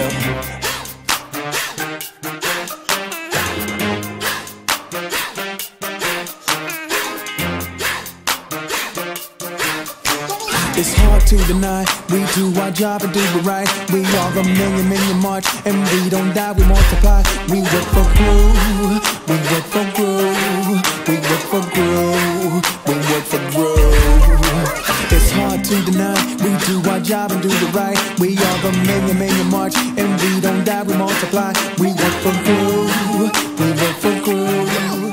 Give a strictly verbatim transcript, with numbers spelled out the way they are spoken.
It's hard to deny, we do our job and do it right. We are a million, million march, and we don't die, we multiply. We work for Groove, we work for Groove, we work for Groove, we work for Groove. It's hard to deny, we do our job and do it right. We are a million, million march, and we don't die, we multiply. We work for Groove, we work for Groove.